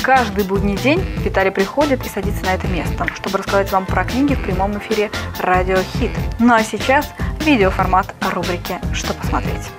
каждый будний день Виталий приходит и садится на это место, чтобы рассказать вам про книги в прямом эфире «Радио Хит». Ну а сейчас видеоформат рубрики «Что посмотреть?».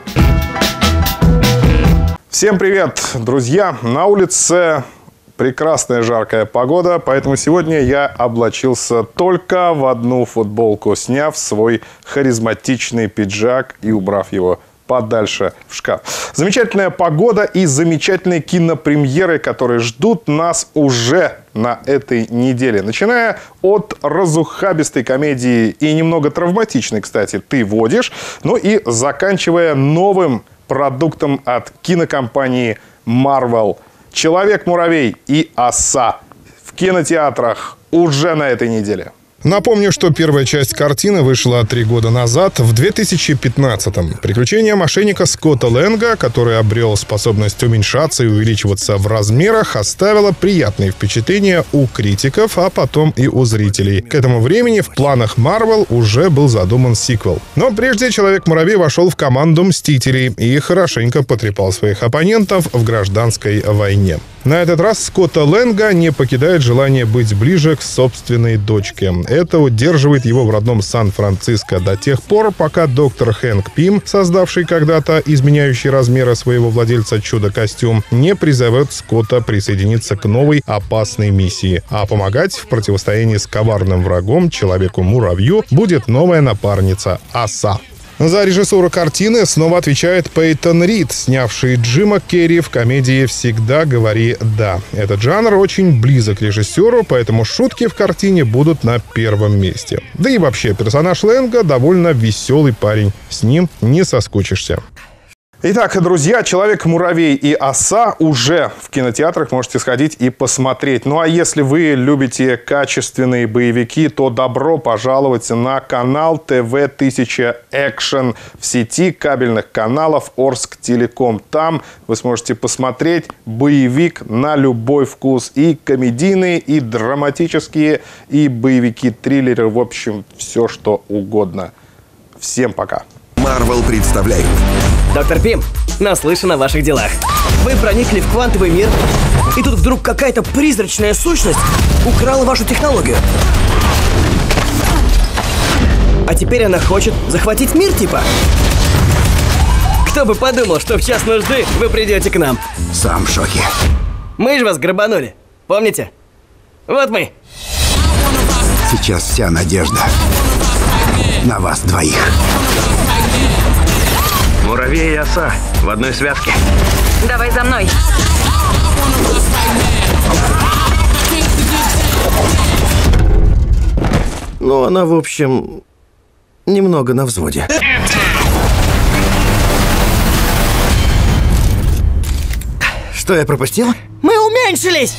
Всем привет, друзья! На улице прекрасная жаркая погода, поэтому сегодня я облачился только в одну футболку, сняв свой харизматичный пиджак и убрав его подальше в шкаф. Замечательная погода и замечательные кинопремьеры, которые ждут нас уже на этой неделе. Начиная от разухабистой комедии и немного травматичной, кстати, «Ты водишь», ну и заканчивая новым продуктом от кинокомпании Marvel «Человек-муравей и оса» в кинотеатрах уже на этой неделе. Напомню, что первая часть картины вышла 3 года назад, в 2015-м. Приключения мошенника Скотта Лэнга, который обрел способность уменьшаться и увеличиваться в размерах, оставило приятные впечатления у критиков, а потом и у зрителей. К этому времени в планах Marvel уже был задуман сиквел. Но прежде Человек-муравей вошел в команду Мстителей и хорошенько потрепал своих оппонентов в гражданской войне. На этот раз Скотта Лэнга не покидает желание быть ближе к собственной дочке. Это удерживает его в родном Сан-Франциско до тех пор, пока доктор Хэнк Пим, создавший когда-то изменяющий размеры своего владельца чудо-костюм, не призовет Скотта присоединиться к новой опасной миссии. А помогать в противостоянии с коварным врагом, Человеку-муравью, будет новая напарница — Оса. За режиссуру картины снова отвечает Пейтон Рид, снявший Джима Керри в комедии «Всегда говори да». Этот жанр очень близок к режиссеру, поэтому шутки в картине будут на первом месте. Да и вообще, персонаж Лэнга довольно веселый парень. С ним не соскучишься. Итак, друзья, «Человек-муравей и оса» уже в кинотеатрах, можете сходить и посмотреть. Ну а если вы любите качественные боевики, то добро пожаловать на канал ТВ-1000 Экшен в сети кабельных каналов Орскtelecom. Там вы сможете посмотреть боевик на любой вкус. И комедийные, и драматические, и боевики-триллеры. В общем, все что угодно. Всем пока. Marvel представляет. Доктор Пим, наслышан о ваших делах. Вы проникли в квантовый мир, и тут вдруг какая-то призрачная сущность украла вашу технологию. А теперь она хочет захватить мир, типа? Кто бы подумал, что в час нужды вы придете к нам. Сам в шоке. Мы же вас грабанули, помните? Вот мы. Сейчас вся надежда на вас двоих. Муравей и оса в одной связке. Давай за мной. Ну, она, в общем, немного на взводе. Что я пропустил? Мы уменьшились!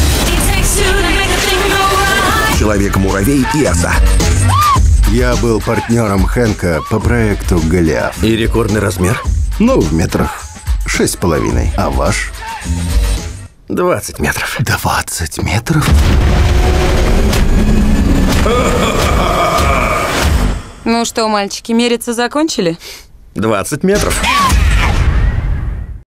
Человек-муравей и оса. Я был партнером Хэнка по проекту «Голиаф». И рекордный размер? Ну, в метрах 6,5. А ваш? 20 метров. 20 метров? Ну что, мальчики, мериться закончили? 20 метров.